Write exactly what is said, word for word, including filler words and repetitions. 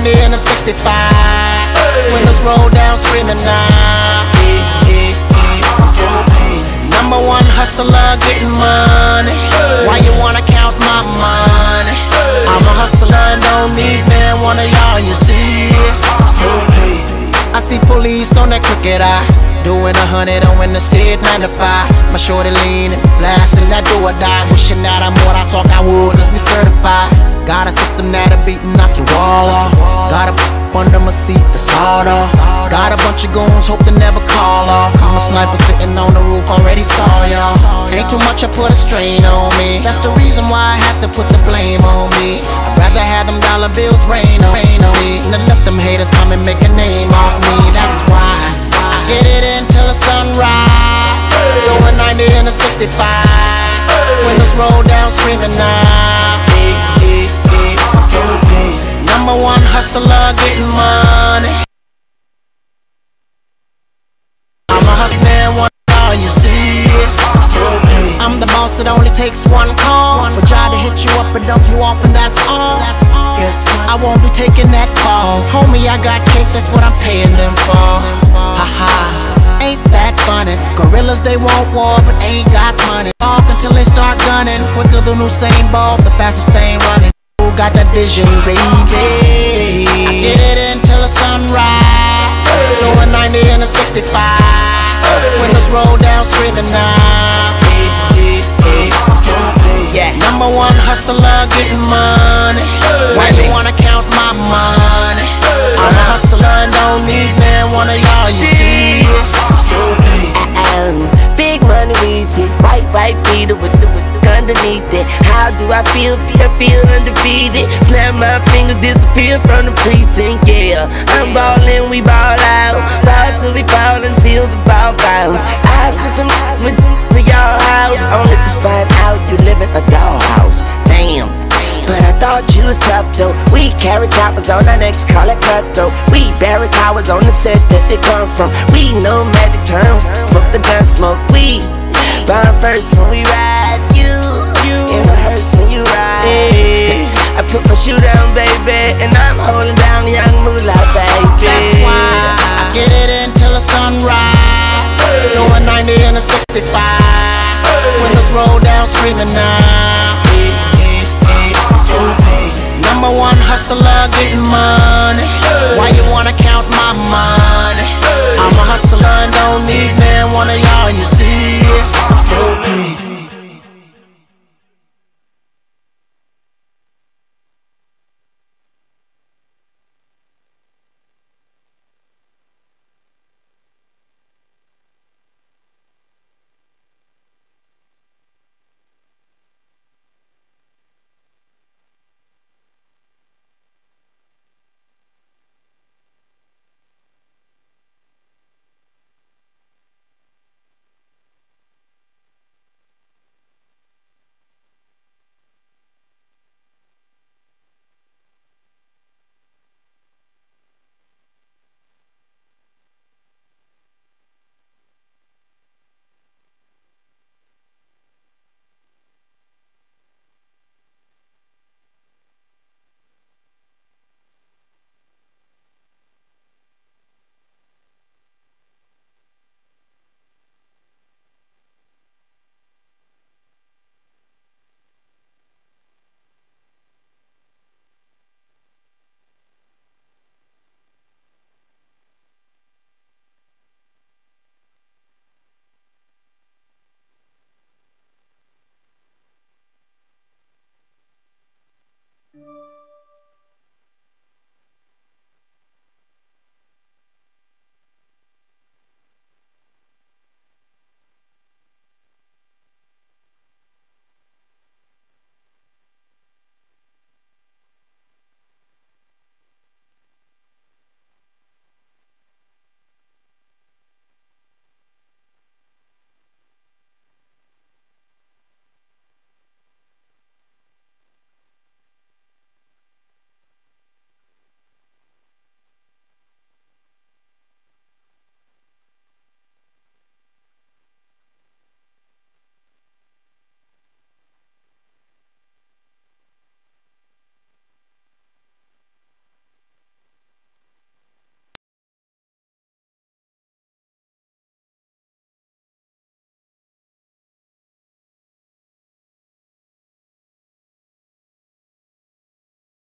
ninety and a sixty-five. Windows roll down, screaming now. Number one hustler, getting money. Why you wanna count my money? I'm a hustler and don't need man one of y'all, you see it. I see police on that crooked eye, doing a hundred on in the skid nine to five. My shorty leaning, blasting that do or die, wishing that I'm what I saw I would, cause we certified. Got a system that'll beat and knock your wall off. Got a under my seat, the sawed off. Got a bunch of goons, hope to never call off. I'm a sniper sitting on the roof, already saw y'all. Ain't too much, I put a strain on me. That's the reason why I have to put the blame on me. I'd rather have them dollar bills rain on, rain on me than let them haters come and make a name off me. That's why I get it until the sunrise. Doing ninety and a sixty-five. Windows roll down, screaming now. Number one hustler, getting money. I'm a hustler, one dollar, you see it. I'm the boss, it only takes one call. For try to hit you up and dump you off, and that's all. Guess what? I won't be taking that fall. Homie, I got cake, that's what I'm paying them for. Haha, ain't that funny? Gorillas, they want war, but ain't got money. Talk until they start gunning. Quicker than Usain Bolt, the fastest thing running. Who got that vision, baby? I get it until the sunrise. Doing ninety and a sixty-five. Windows roll down, screaming now. Yeah, number one hustler, getting money. Why you wanna count my money? I'm a hustler and don't need man one of y'all, you see it. Big money, easy. White, white beater with the, with the underneath it. How do I feel? I feel undefeated. Snap my fingers, disappear from the precinct. Yeah, I'm ballin', we ball out. Ball till we fall until the ball bounce. I see some with to y'all house, only to find out you live in a dollhouse. Damn. But I thought you was tough though. We carry choppers on our necks, call it cutthroat. We bury cowards on the set that they come from. We know magic term, smoke the gun, smoke weed. Burn first when we ride, you, you. In a hearse when you ride. Hey. I put my shoe down, baby, and I'm holding down young moolah, baby. That's why I get it until the sunrise. Doing ninety and a sixty-five. Windows roll down, screaming now. Number one hustler, getting money. Why you wanna count my money? I'm a hustler and don't need man one of y'all, you see it.